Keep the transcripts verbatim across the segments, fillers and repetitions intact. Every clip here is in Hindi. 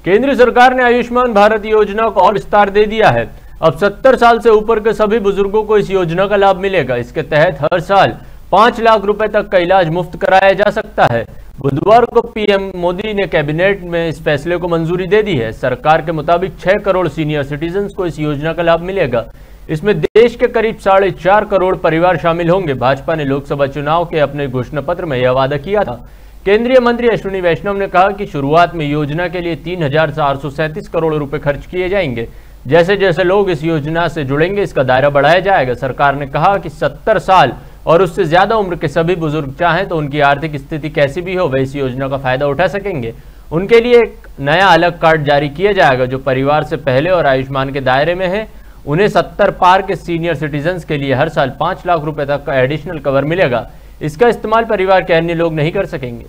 केंद्र सरकार ने आयुष्मान भारत योजना को और विस्तार दे दिया है। अब सत्तर साल से ऊपर के सभी बुजुर्गों को इस योजना का लाभ मिलेगा। इसके तहत हर साल पांच लाख रुपए तक का इलाज मुफ्त कराया जा सकता है। बुधवार को पीएम मोदी ने कैबिनेट में इस फैसले को मंजूरी दे दी है। सरकार के मुताबिक छह करोड़ सीनियर सिटीजन को इस योजना का लाभ मिलेगा। इसमें देश के करीब साढ़े चार करोड़ परिवार शामिल होंगे। भाजपा ने लोकसभा चुनाव के अपने घोषणा पत्र में यह वादा किया था। केंद्रीय मंत्री अश्विनी वैष्णव ने कहा कि शुरुआत में योजना के लिए तीन हजार चार सौ सैंतीस करोड़ रुपए खर्च किए जाएंगे। जैसे जैसे लोग इस योजना से जुड़ेंगे, इसका दायरा बढ़ाया जाएगा। सरकार ने कहा कि सत्तर साल और उससे ज्यादा उम्र के सभी बुजुर्ग चाहें तो उनकी आर्थिक स्थिति कैसी भी हो, वे इस योजना का फायदा उठा सकेंगे। उनके लिए एक नया अलग कार्ड जारी किया जाएगा। जो परिवार से पहले और आयुष्मान के दायरे में है, उन्हें सत्तर पार के सीनियर सिटीजन के लिए हर साल पांच लाख रुपए तक का एडिशनल कवर मिलेगा। इसका इस्तेमाल परिवार के अन्य लोग नहीं कर सकेंगे।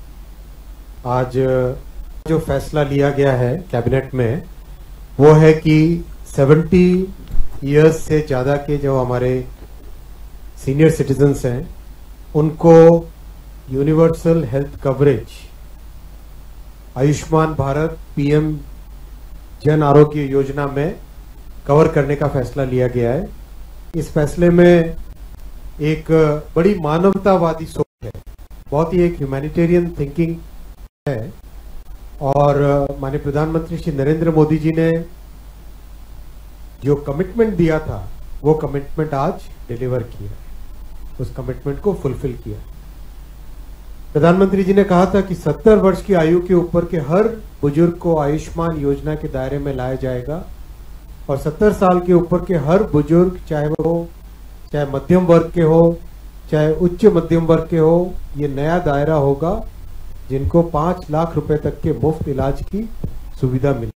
आज जो फैसला लिया गया है कैबिनेट में, वो है कि सत्तर इयर्स से ज्यादा के जो हमारे सीनियर सिटीजन्स हैं, उनको universal health coverage Ayushman Bharat PM Jan Arogya योजना में कवर करने का फैसला लिया गया है। इस फैसले में एक बड़ी मानवतावादी सोच है, बहुत ही एक ह्यूमैनिटेरियन थिंकिंग है। और माननीय प्रधानमंत्री श्री नरेंद्र मोदी जी ने जो कमिटमेंट दिया था, वो कमिटमेंट आज डिलीवर किया, उस कमिटमेंट को फुलफिल किया। प्रधानमंत्री जी ने कहा था कि सत्तर वर्ष की आयु के ऊपर के हर बुजुर्ग को आयुष्मान योजना के दायरे में लाया जाएगा और सत्तर साल के ऊपर के हर बुजुर्ग, चाहे वो चाहे मध्यम वर्ग के हो, चाहे उच्च मध्यम वर्ग के हो, ये नया दायरा होगा जिनको पांच लाख रुपए तक के मुफ्त इलाज की सुविधा मिले।